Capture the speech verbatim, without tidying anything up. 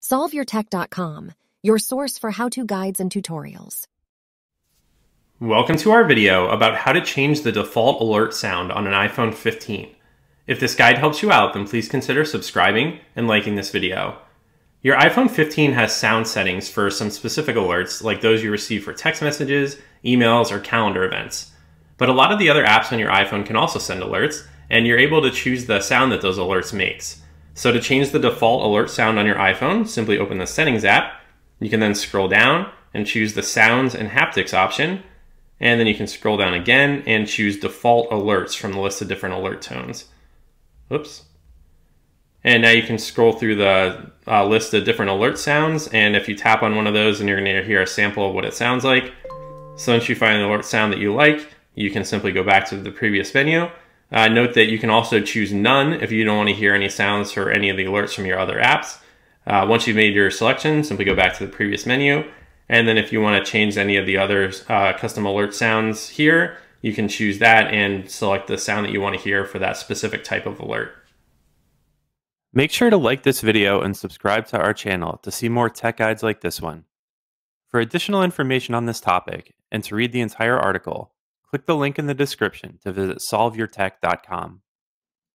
solve your tech dot com, your source for how-to guides and tutorials. Welcome to our video about how to change the default alert sound on an iPhone fifteen. If this guide helps you out, then please consider subscribing and liking this video. Your iPhone fifteen has sound settings for some specific alerts, like those you receive for text messages, emails, or calendar events. But a lot of the other apps on your iPhone can also send alerts, and you're able to choose the sound that those alerts makes. So to change the default alert sound on your iPhone, simply open the Settings app. You can then scroll down and choose the Sounds and Haptics option, and then you can scroll down again and choose Default Alerts from the list of different alert tones. Oops. And now you can scroll through the uh, list of different alert sounds, and if you tap on one of those, then you're going to hear a sample of what it sounds like. So once you find an alert sound that you like, you can simply go back to the previous menu. Uh, note that you can also choose none if you don't want to hear any sounds or any of the alerts from your other apps. Uh, once you've made your selection, simply go back to the previous menu. And then if you want to change any of the other uh, custom alert sounds here, you can choose that and select the sound that you want to hear for that specific type of alert. Make sure to like this video and subscribe to our channel to see more tech guides like this one. For additional information on this topic and to read the entire article, click the link in the description to visit solve your tech dot com.